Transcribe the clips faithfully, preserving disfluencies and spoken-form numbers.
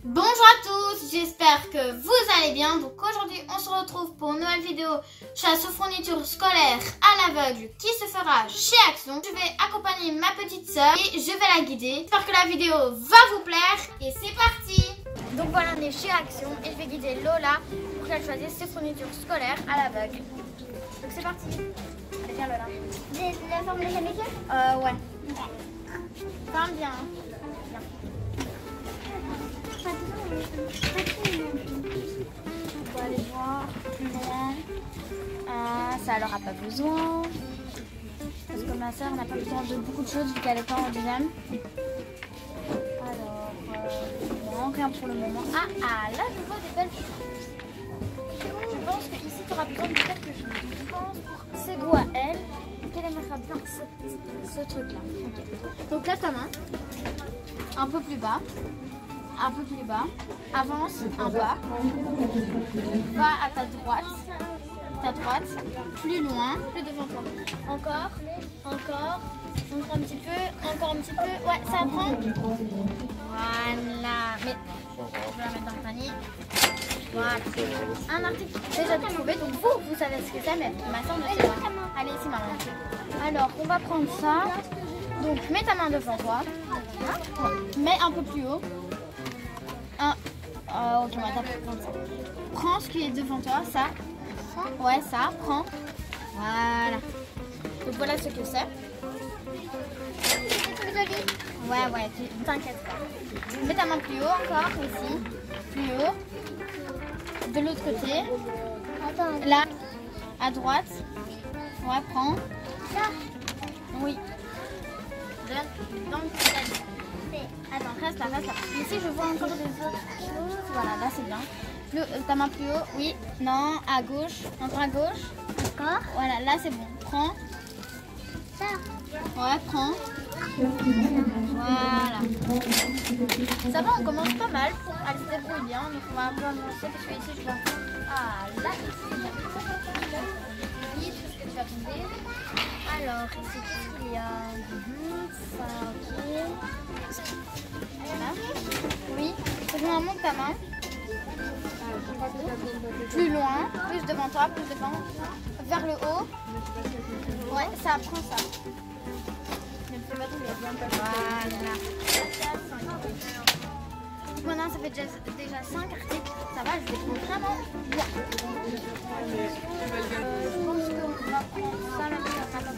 Bonjour à tous, j'espère que vous allez bien. Donc aujourd'hui on se retrouve pour une nouvelle vidéo chasse aux fournitures scolaires à l'aveugle qui se fera chez Action. Je vais accompagner ma petite soeur et je vais la guider. J'espère que la vidéo va vous plaire et c'est parti. Donc voilà, on est chez Action et je vais guider Lola pour qu'elle choisisse ses fournitures scolaires à l'aveugle. Donc c'est parti. Allez, viens Lola. De la forme de la maison? Euh ouais. Ferme bien. Hein. Bien. On va aller voir plus loin. Ah, ça elle aura pas besoin. Parce que ma soeur n'a pas besoin de beaucoup de choses vu qu'elle est pas en deuxième. Alors, euh, non, rien pour le moment. Ah, ah, là je vois des belles choses. Je pense qu'ici tu auras besoin de quelque chose. Je pense pour ses goûts à elle, qu'elle aimera bien ce, ce truc là. Okay. Donc lève ta main. Un peu plus bas. Un peu plus bas, avance un pas, va à ta droite, ta droite, plus loin, plus devant toi. Encore, encore, encore un petit peu, encore un petit peu, ouais, ça prend. Voilà, mais je vais la mettre dans le panier. Voilà, un article déjà trouvé, donc vous, vous savez ce que c'est, mais ma soeur ne sait pas. Allez, ici maman. Alors, on va prendre ça. Donc, mets ta main devant toi, mets un peu plus haut. Un. Oh, ok, on va taper prendre ça. Prends ce qui est devant toi, ça. Ouais, ça, prends. Voilà. Donc voilà ce que c'est. C'est joli. Ouais, ouais, tu t'inquiète pas. Mets ta main plus haut encore, ici. Plus haut. De l'autre côté. Attends. Là, à droite. Ouais, prends. Ça. Oui. Donne dans le petit. Attends, reste là, reste là. Ici, je vois encore des autres choses. Voilà, là, c'est bien. Plus, euh, ta main plus haut. Oui, non, à gauche. Encore à gauche. D'accord. Voilà, là, c'est bon. Prends. Ça. Ouais, prends. Voilà. Ça va, on commence pas mal. Elle se débrouille bien. Donc, on va un peu avancer parce que ici, je vois. Ah, là, ici. Vite, parce que tu vas tomber. Alors, ici, qu'est-ce qu'il y a? Mmh, ça, ok. Voilà. Oui, je monte ta main. Plus loin, plus devant toi, plus devant. Vers le haut. Ouais, ça prend ça. Ne fais pas tomber. Voilà. Maintenant, ça fait déjà, déjà cinq articles. Ça va, je les trouve vraiment bien. Euh, je pense qu'on va prendre ça là.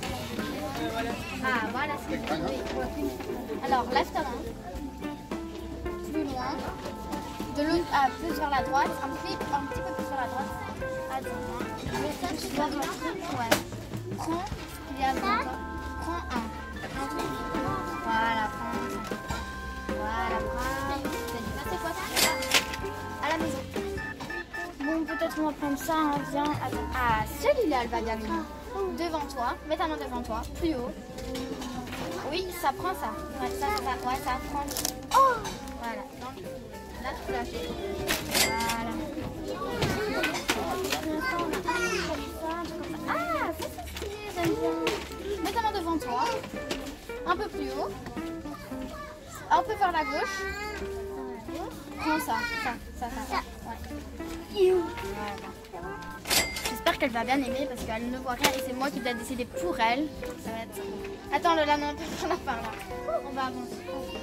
Ah, voilà ce que je veux. Alors, lève ta main. Plus loin. De l'autre, ah, plus vers la droite. Un petit, un petit peu plus vers la droite. Attends. Mais ça, tu dois rentrer. Ouais. Prends ce qu'il y a devant toi. Prends un. Voilà, prends un. Voilà, prends. C'est quoi ça? À la maison. Bon, peut-être on va prendre ça. Hein. Viens. Attends. Ah, celui-là, elle va gagner. Devant toi, mets ta main devant toi, plus haut. Oui, ça prend ça. Ouais, ça, ça, ouais, ça prend. Oh, voilà. Donc, là, tu peux lâcher. Voilà. Ah, ça c'est stylé, j'aime bien. Mets ta main devant toi, un peu plus haut, un peu vers la gauche. Prends ça, ça, ça, ça. ça. Ouais. Voilà. J'espère qu'elle va bien aimer parce qu'elle ne voit rien et c'est moi qui dois décider pour elle. Ça va être... Attends Lola, non, on n'a pas là. On va avancer.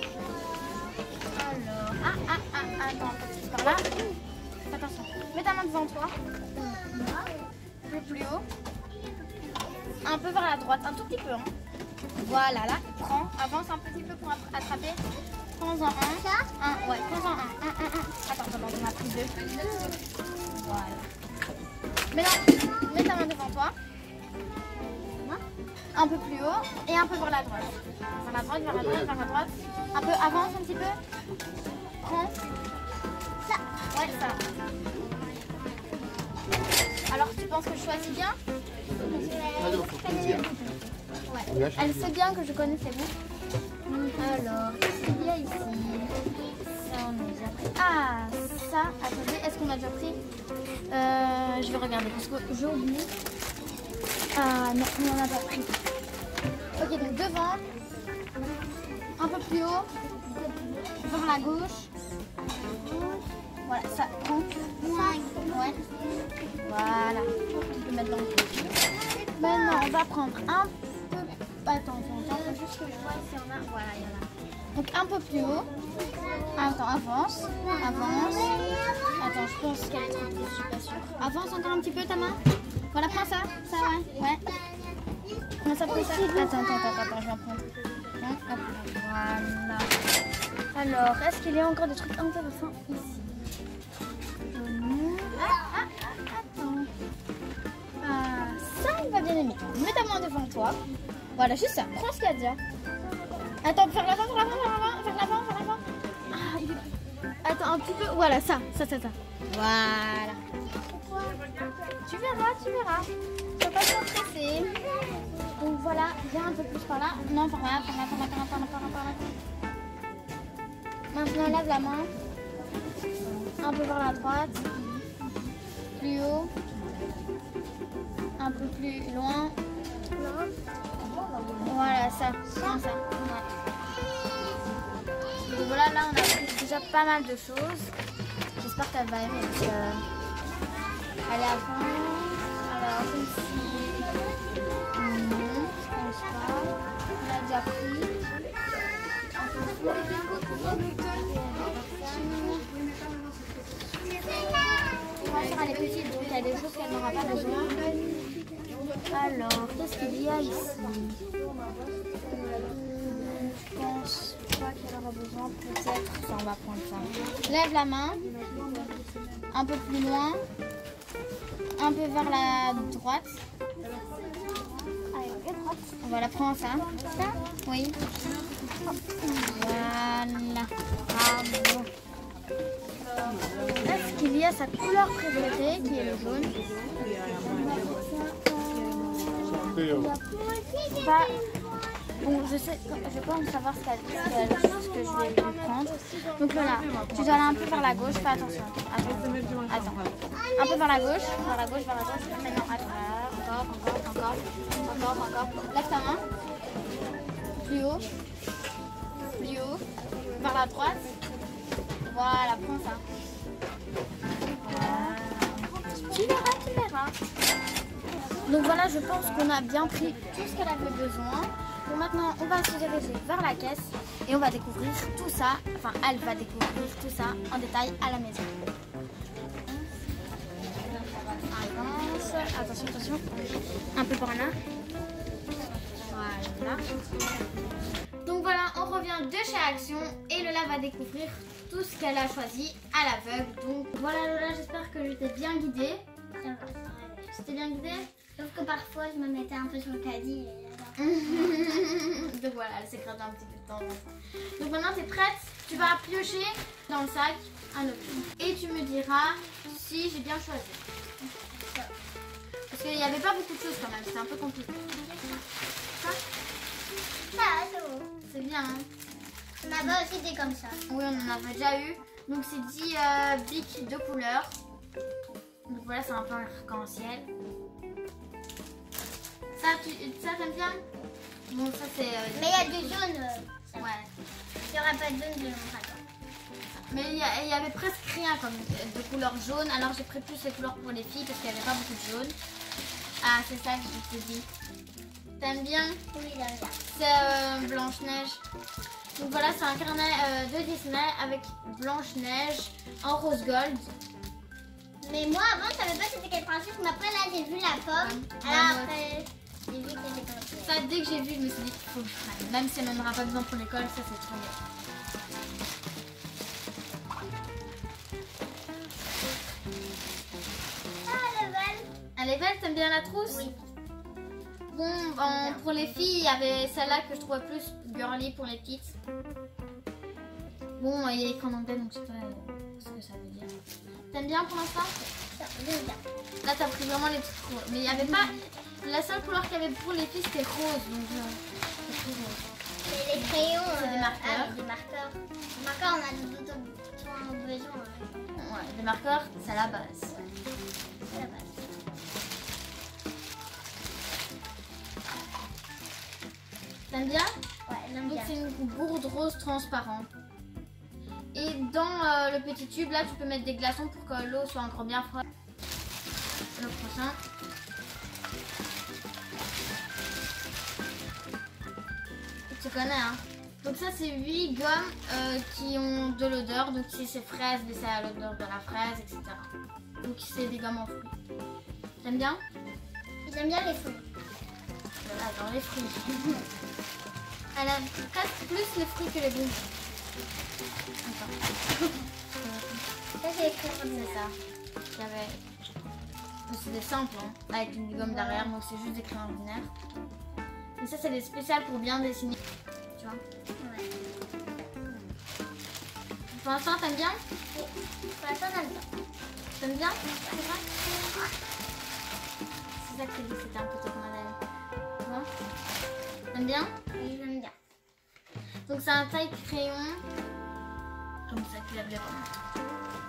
Alors, ah, ah, ah, attends, petit par là. Attention, mets ta main devant toi. Un peu plus haut. Un peu vers la droite, un tout petit peu. Hein. Voilà, là, prends, avance un petit peu pour attraper. Prends-en un. Un, ouais, prends-en un. Un, un, un. Attends, attends, on a pris deux. Voilà. Maintenant, mets ta main devant toi, un peu plus haut et un peu vers la droite. Vers la droite, vers la droite, vers la droite. Un peu, avance un petit peu. Prends. Ça. Ouais, ça. Alors, tu penses que je choisis bien? Ouais. Elle sait bien que je connais ses goûts. Alors, qu'est-ce qu'il y a ici? Ça, on a déjà pris. Ah, ça, attendez, est-ce qu'on a déjà pris? Euh, je vais regarder parce que j'ai oublié. Ah non, on n'en a pas pris. Ok, donc devant, un peu plus haut, vers la gauche, on va prendre un peu... Attends, attends, attends, juste que je vois si on a... Voilà, il y en a. Donc un peu plus haut. Attends, avance, avance. Attends, je pense qu'elle est trop petite, je suis pas sûre. Avance encore un petit peu ta main. Voilà, prends ça, ça, ouais, ouais. Prends ça, prends ça. Attends, attends, attends, attends, je vais en prendre. Hein, hop, voilà. Alors, est-ce qu'il y a encore des trucs intéressants ici? Ah, ah, ah, attends. Ah, ça, il va bien aimer. Mets ta main devant toi. Voilà, juste ça. Prends ce qu'il y a déjà. Attends, faire l'avant, faire l'avant, faire l'avant, faire l'avant, faire l'avant. Ah, il est... Attends, un petit peu. Voilà, ça, ça, ça, ça. Voilà. Tu verras, tu verras. Faut pas trop stresser. Donc voilà, viens un peu plus par là. Non, par là, par là, par là, par là, par là, par là, par là. Maintenant, lève la main. Un peu vers la droite. Plus haut. Un peu plus loin. Voilà, ça. Comme ça. Ouais. Donc voilà, là, on a appris déjà pas mal de choses. J'espère qu'elle va aimer. Parce que... Elle est à fond. Alors, ici. Non, je pense pas. On a déjà pris. Elle est petite, donc il y a des choses qu'elle n'aura pas besoin. Alors, qu'est-ce qu'il y a ici? Je pense pas qu'elle aura besoin, peut-être. Ça, on va prendre ça. Lève la main. Un peu plus loin. Un peu vers la droite. Voilà, prends ça. Ça? Oui. Voilà. Bravo. Est-ce qu'il y a sa couleur préférée qui est le jaune? Bah, bon, je sais, je pense savoir ce, qu'elle, ce que je vais lui prendre. Donc là, tu dois aller un peu vers la gauche, fais attention. Attends, attends. Un peu vers la gauche, vers la gauche, vers la gauche. Maintenant, attends. Encore, encore, encore, encore, encore. Lève ta main. Plus haut. Plus haut. Vers la droite. Voilà, prends ça. Voilà. Tu verras, tu verras. Donc voilà, je pense qu'on a bien pris tout ce qu'elle avait besoin. Donc maintenant, on va se diriger vers la caisse et on va découvrir tout ça. Enfin, elle va découvrir tout ça en détail à la maison. Avance. Attention, attention. Un peu par là. Voilà. Donc voilà, on revient de chez Action et Lola va découvrir tout ce qu'elle a choisi à l'aveugle. Donc voilà Lola, j'espère que je t'ai bien guidée. Tu t'es bien guidée? Sauf que parfois je me mettais un peu sur le caddie. Et... Donc voilà, elle s'est gratté un petit peu de temps. Donc maintenant tu es prête, tu vas piocher dans le sac un objet. Et tu me diras si j'ai bien choisi. Parce qu'il n'y avait pas beaucoup de choses quand même, c'était un peu compliqué. Ça, c'est bien, hein? On avait aussi des comme ça. Oui, on en avait déjà eu. Donc c'est dix euh, bics de couleurs. Donc voilà, c'est un peu arc-en-ciel. Ça, tu, ça t'aimes bien? Bon, ça c'est... Euh, Mais il y a du jaune. Euh, ouais. Il n'y aura pas de jaune, je ne montrerai pas. Mais il y, a, il y avait presque rien comme de couleur jaune. Alors j'ai pris plus les couleurs pour les filles parce qu'il n'y avait pas beaucoup de jaune. Ah, c'est ça que je te dis. T'aimes bien? Oui, il y a rien. C'est euh, Blanche-Neige. Donc voilà, c'est un carnet euh, de Disney avec Blanche-Neige en rose gold. Mais moi avant, je savais pas c'était quelle princesse, mais après là j'ai vu la pomme. Ouais. Alors Ouais, après, j'ai vu que c'était comme ça. Ça, dès que j'ai vu, je me suis dit qu'il faut que je prenne. Même si elle n'en aura pas besoin pour l'école, ça c'est trop bien. Ah, elle est belle. Elle est belle, t'aimes bien la trousse? Oui. Bon, ben, pour les filles, il y avait celle-là que je trouvais plus girly pour les petites. Bon, il y a écrit en anglais, donc je sais pas ce que ça veut dire. T'aimes bien pour l'instant? Ça, j'aime bien. Là, t'as pris vraiment les petites roses. Mais il n'y avait pas... La seule couleur qu'il y avait pour les filles, c'était rose. Donc, euh, c'est tout rose. Mais les crayons, C'est des euh, marqueurs. Ah, des marqueurs. Les marqueurs, on a tout autant besoin. Hein. Ouais, les marqueurs, c'est la base. C'est la base. T'aimes bien? Ouais, j'aime Donc bien. c'est une gourde rose transparente. Et dans euh, le petit tube, là, tu peux mettre des glaçons pour que l'eau soit encore bien froide. Le prochain. Tu connais, hein. Donc ça, c'est huit gommes euh, qui ont de l'odeur. Donc si c'est fraise, mais c'est à l'odeur de la fraise, et cetera. Donc c'est des gommes en fruits. T'aimes bien? J'aime bien les fruits. Voilà, dans les fruits. Elle aime presque plus les fruits que les bonbons. Ça, c'est les fruits. C'est ça. Il y avait... C'est des simples, hein, avec une gomme derrière, donc c'est juste des crayons ordinaires. Et ça, c'est des spéciales pour bien dessiner. Tu vois? Ouais. Pour l'instant, t'aimes bien? Oui. Pour l'instant, j'aime bien. T'aimes bien? C'est vrai? C'est ça que j'ai dit, c'était un peu top modèle. Tu vois? T'aimes bien? Oui, j'aime bien. Donc c'est un taille crayon. Comme ça, tu lèves les pommes.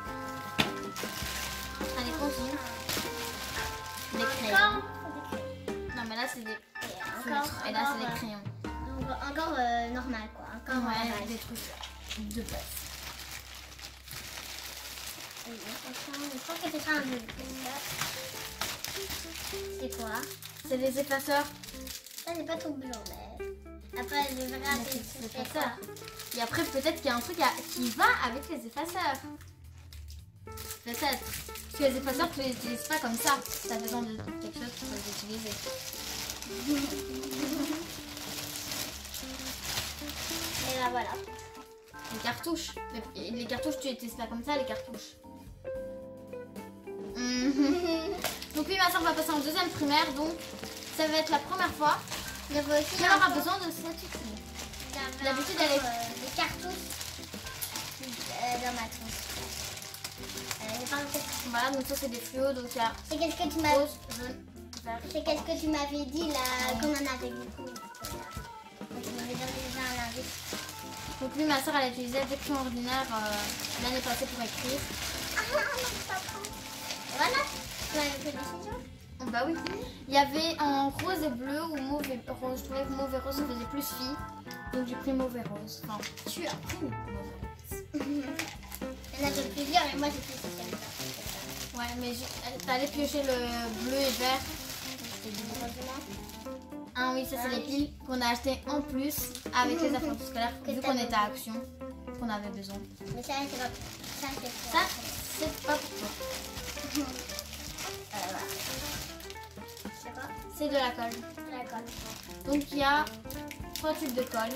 Allez, continue. Des crayons. Encore des crayons. Non, mais là, c'est des... Et encore, Et là, c'est encore, des crayons. euh, Encore, encore euh, normal, quoi. Encore Ouais, normal. des trucs de base. Oui, je crois que c'est ça un jeu. C'est quoi? C'est des effaceurs. Ça, c'est pas trop blanc, mais... Après, je verrai Mais si c'est des c'est effaceurs. quoi. Et après, peut-être qu'il y a un truc à- qui va avec les effaceurs. Peut-être. Parce que les effaceurs, tu les utilises pas comme ça. Tu as besoin de quelque chose pour les utiliser. Et là, voilà. Les cartouches. Les, les cartouches, tu les utilises pas comme ça, les cartouches. Mhm. Donc oui, ma soeur va passer en deuxième primaire, donc ça va être la première fois Il y avait aussi qu'elle un aura peu- besoin de cet outil. il y avait D'habitude, encore, elle est- euh, des cartouches euh, dans ma trousse. Euh, j'ai pas encore- Voilà, donc ça c'est des fluos, donc il y a C'est qu'est-ce que tu m'as rose, jaune, vert. c'est qu'est-ce que tu m'avais dit là qu'on en avait beaucoup. Donc je m'avais donné déjà un indice. Donc lui, ma soeur, elle a utilisé des crayons ordinaires euh, l'année passée pour écrire. Ah non, c'est pas bon. Voilà. Tu m'avais fait des ciseaux. Oh, bah oui. Il y avait en rose et bleu ou mauve et rose. Je trouvais que mauve et rose ça faisait plus fille. Donc j'ai pris mauve et rose. Enfin, tu as pris mauve et rose. Il y en avait plusieurs et moi j'ai fait ça. Ouais, mais j'ai- t'allais piocher le bleu et vert. Ah oui, ça c'est les piles qu'on a achetées en plus avec les affaires scolaires vu qu'on était à Action, qu'on avait besoin. Mais ça c'est pas ça c'est Ça, c'est pas pour toi. Euh, voilà. C'est quoi? C'est de la colle. D'accord. Donc il y a trois tubes de colle.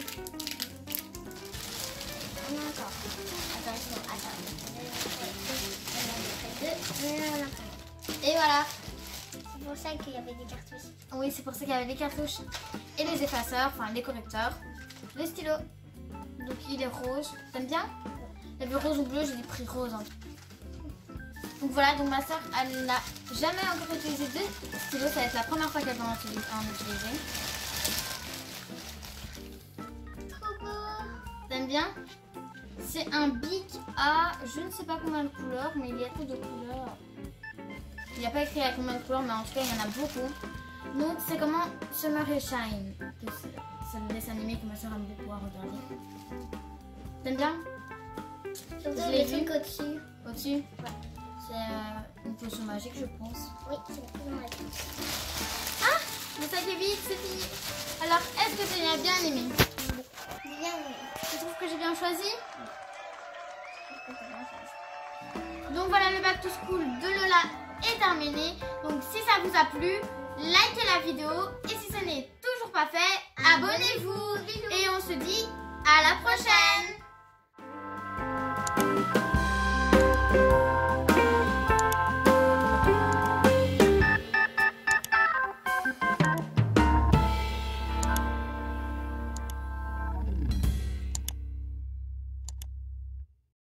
On a encore. Attention, attends. Deux. Et voilà. C'est pour ça qu'il y avait des cartouches. Oui, c'est pour ça qu'il y avait les cartouches et les effaceurs, enfin les correcteurs, les stylos. Donc il est rose. T'aimes bien? Il y avait rose ou bleu, j'ai pris rose. Hein. Donc voilà, donc ma soeur, elle n'a jamais encore utilisé de stylos. Ça va être la première fois qu'elle va en utiliser. en utiliser. Trop beau. T'aimes bien? C'est un bic à je ne sais pas combien de couleurs, mais il y a tout de couleurs. Il n'y a pas écrit à combien de couleurs, mais en tout cas il y en a beaucoup. Donc c'est comment Summer et Shine. C'est le dessin animé que ma soeur aime beaucoup à regarder. T'aimes bien? Surtout Je les l'ai vu. trucs au-dessus. Au-dessus? Ouais. C'est euh, une potion magique, je pense. Oui, c'est plus magique. Ah! Le sac est vide, c'est fini. Alors, est-ce que tu as bien aimé? Bien aimé. Tu trouves que j'ai bien choisi? Donc voilà, le back to school de Lola est terminé. Donc si ça vous a plu, likez la vidéo. Et si ce n'est toujours pas fait, abonnez-vous. Et on se dit à la prochaine.